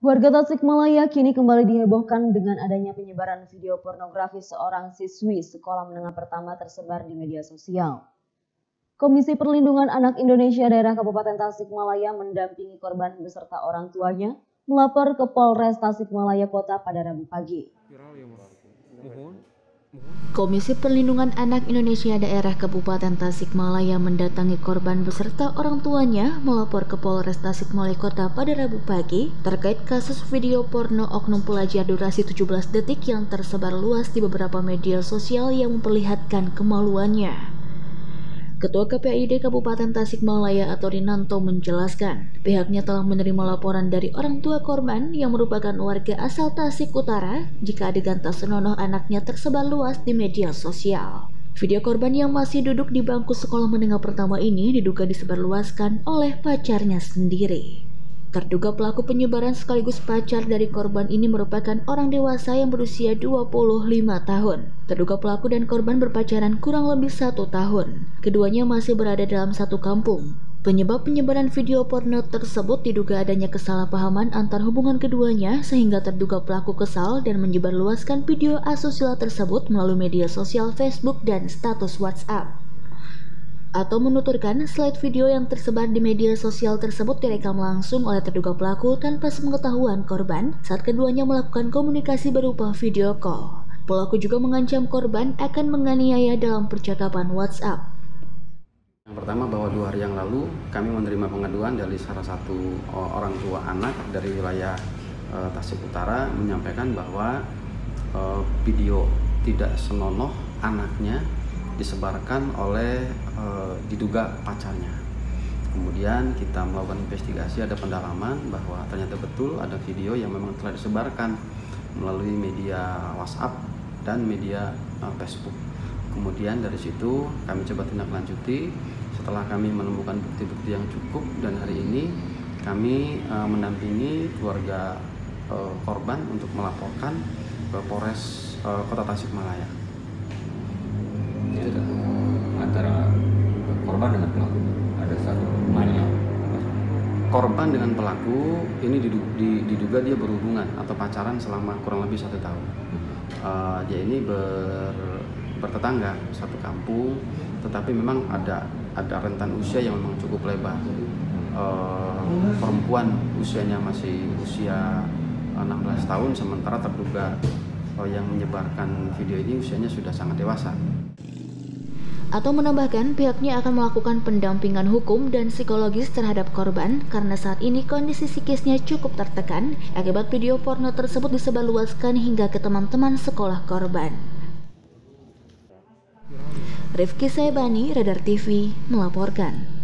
Warga Tasikmalaya kini kembali dihebohkan dengan adanya penyebaran video pornografi seorang siswi sekolah menengah pertama tersebar di media sosial. Komisi Perlindungan Anak Indonesia Daerah Kabupaten Tasikmalaya mendampingi korban beserta orang tuanya melapor ke Polres Tasikmalaya Kota pada Rabu pagi. Komisi Perlindungan Anak Indonesia Daerah Kabupaten Tasikmalaya mendatangi korban beserta orang tuanya melapor ke Polres Tasikmalaya Kota pada Rabu pagi terkait kasus video porno oknum pelajar durasi 17 detik yang tersebar luas di beberapa media sosial yang memperlihatkan kemaluannya. Ketua KPID Kabupaten Tasikmalaya atau Rinanto menjelaskan, pihaknya telah menerima laporan dari orang tua korban yang merupakan warga asal Tasik Utara jika adegan tak senonoh anaknya tersebar luas di media sosial. Video korban yang masih duduk di bangku sekolah menengah pertama ini diduga disebarluaskan oleh pacarnya sendiri. Terduga pelaku penyebaran sekaligus pacar dari korban ini merupakan orang dewasa yang berusia 25 tahun. Terduga pelaku dan korban berpacaran kurang lebih 1 tahun. Keduanya masih berada dalam satu kampung. Penyebab penyebaran video porno tersebut diduga adanya kesalahpahaman antar hubungan keduanya sehingga terduga pelaku kesal dan menyebarluaskan video asusila tersebut melalui media sosial Facebook dan status WhatsApp. Atau menuturkan slide video yang tersebar di media sosial tersebut direkam langsung oleh terduga pelaku tanpa sepengetahuan korban saat keduanya melakukan komunikasi berupa video call. Pelaku juga mengancam korban akan menganiaya dalam percakapan WhatsApp. Yang pertama, bahwa 2 hari yang lalu kami menerima pengaduan dari salah satu orang tua anak dari wilayah Tasik Utara menyampaikan bahwa video tidak senonoh anaknya disebarkan oleh diduga pacarnya. Kemudian kita melakukan investigasi, ada pendalaman bahwa ternyata betul ada video yang memang telah disebarkan melalui media WhatsApp dan media Facebook. Kemudian dari situ kami coba tindak lanjuti setelah kami menemukan bukti-bukti yang cukup, dan hari ini kami mendampingi keluarga korban untuk melaporkan ke Polres Kota Tasikmalaya. Antara korban dengan pelaku ada satu hubungannya. Korban dengan pelaku ini diduga dia berhubungan atau pacaran selama kurang lebih 1 tahun. Dia ini bertetangga satu kampung, tetapi memang ada rentan usia yang memang cukup lebar. Perempuan usianya masih usia 16 tahun, sementara terduga yang menyebarkan video ini usianya sudah sangat dewasa. Atau menambahkan pihaknya akan melakukan pendampingan hukum dan psikologis terhadap korban karena saat ini kondisi psikisnya cukup tertekan akibat video porno tersebut disebarluaskan hingga ke teman-teman sekolah korban. Rifki Saibani, Radar TV, melaporkan.